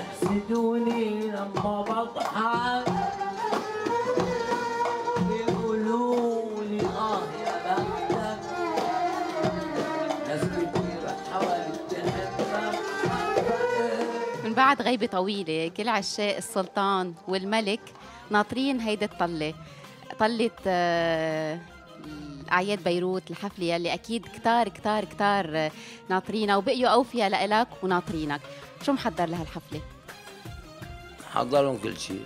يحسدوني لما بضحك بيقولوا لي يا بختك ناس كتير حاولت تحبك. من بعد غيبة طويلة كل عشاق السلطان والملك ناطرين هيدي الطلة، طلة أعياد بيروت، الحفلة يلي أكيد كتار كتار كتار ناطرينها وبقيوا أوفياء لإلك وناطرينك. شو محضر لهالحفلة؟ محضرهم كل شيء،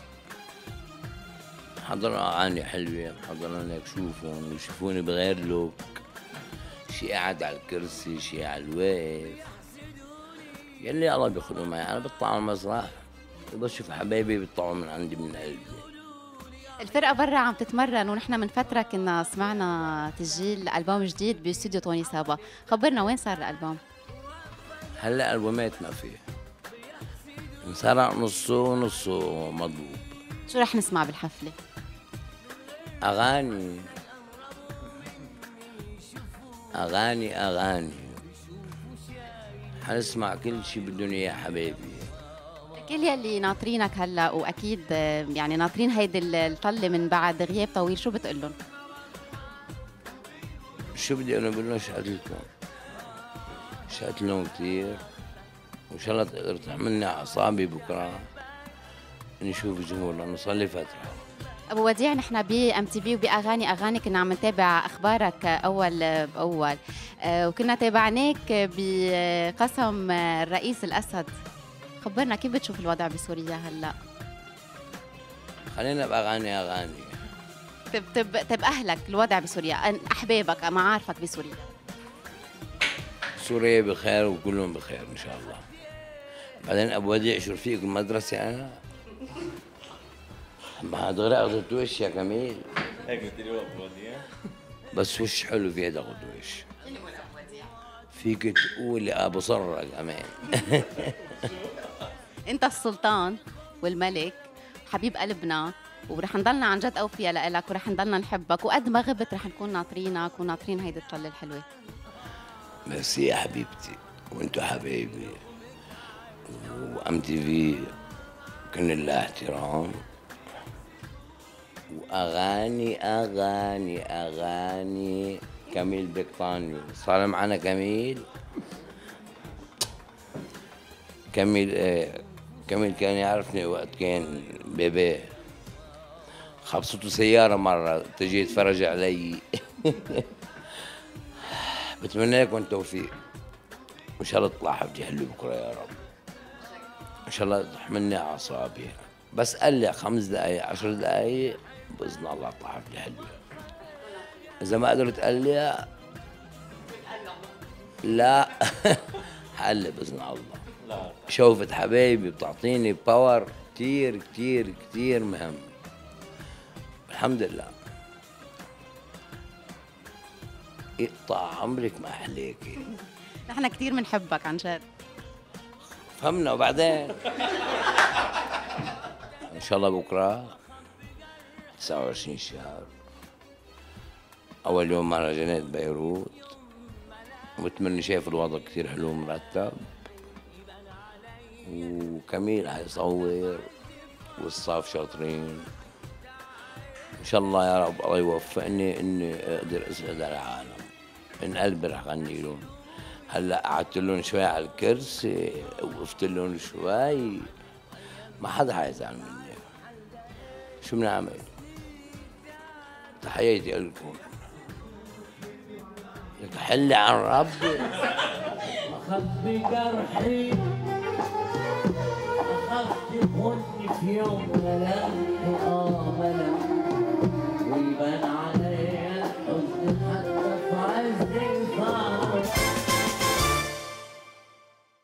محضرهم أغاني حلوة، محضرهم هيك شوفهم ويشوفوني بغير لوك، شي قاعد على الكرسي، شي على الواقف، يلي الله بيخلوا معي. أنا بطلع على المسرح بشوف حبايبي بيطلعوا من عندي من قلبي. الفرقة برا عم تتمرن، ونحن من فترة كنا سمعنا تسجيل ألبوم جديد باستوديو توني سابا، خبرنا وين صار الألبوم؟ هلا ألبومات ما فيه، انسرق نصه ونصه مضبوط. شو رح نسمع بالحفلة؟ أغاني أغاني أغاني، حنسمع كل شي بدهم إياه حبايبي. كل يلي ناطرينك هلا واكيد يعني ناطرين هيدي الطله من بعد غياب طويل، شو بتقول لهم؟ شو بدي انا بقول لهم شقت لكم، شقت لهم كثير، وان شاء الله تقدر تحملني اعصابي بكره نشوف الجمهور لانه صار لي فتره. ابو وديع، نحن بام تي في وباغاني كنا عم نتابع اخبارك اول باول، وكنا تابعناك بقسم الرئيس الاسد. خبرنا كيف بتشوف الوضع بسوريا هلا؟ خلينا باغاني. طب اهلك الوضع بسوريا، احبابك معارفك بسوريا؟ سوريا بخير وكلهم بخير ان شاء الله. بعدين ابو وديع شو رفيق المدرسه انا؟ ما دغري اخذت وش يا كميل. هيك قلت لي ابو وديع بس وش حلو في هذا اخذ وش. فيك تقولي ابو صرق امان. انت السلطان والملك حبيب قلبنا، ورح نضلنا عن جد اوفياء لإلك، ورح نضلنا نحبك، وقد ما غبت رح نكون ناطرينك وناطرين هيدي الطله الحلوه. ميرسي يا حبيبتي، وانتو حبايبي، وام تي في كن لله احترام، واغاني كميل بكطاني صار معنا كميل كميل كان يعرفني وقت كان بيبي، خبصته سيارة مرة تجي تفرج علي. بتمنى لكم التوفيق، وإن شاء الله تطلع حفلة حلوة بكرة يا رب، إن شاء الله تحملني أعصابي، بس قلع 5 دقايق 10 دقايق بإذن الله تطلع حفلة حلوة. إذا ما قدرت تقلع لا حقلع بإذن الله. شوفت حبايبي بتعطيني باور كتير كتير كتير مهم، الحمد لله. يقطع عمرك ما أحليكي. نحن كثير بنحبك عن جد. فهمنا. وبعدين إن شاء الله بكرة 29 شهر أول يوم مهرجانات بيروت، وبتمنى شايف الوضع كتير حلو مرتب، وكميل حيصور والصاف شاطرين ان شاء الله يا رب. الله يوفقني اني اقدر اسعد العالم، من قلبي رح غني لهم. هلا قعدت لهم شوي على الكرسي، وقفت لهم شوي، ما حدا حيزعل مني. شو بنعمل؟ تحياتي لكم، لك حلي عن ربي. أخذت جرحي أخذت بني في يوم ملامحي ملامحي